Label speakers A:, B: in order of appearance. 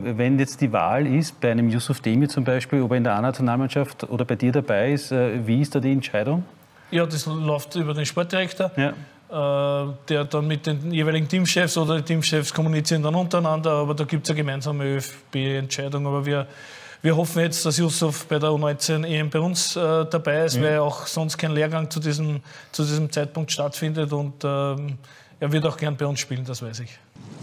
A: Wenn jetzt die Wahl ist, bei einem Yusuf Demir zum Beispiel, ob er in der A-Nationalmannschaft oder bei dir dabei ist, wie ist da die Entscheidung?
B: Ja, das läuft über den Sportdirektor,
A: Ja.
B: der dann mit den jeweiligen Teamchefs oder die Teamchefs kommunizieren dann untereinander, aber da gibt es eine gemeinsame ÖFB-Entscheidung. Aber wir hoffen jetzt, dass Yusuf bei der U19 EM bei uns dabei ist, weil auch sonst kein Lehrgang zu diesem Zeitpunkt stattfindet und er wird auch gern bei uns spielen, das weiß ich.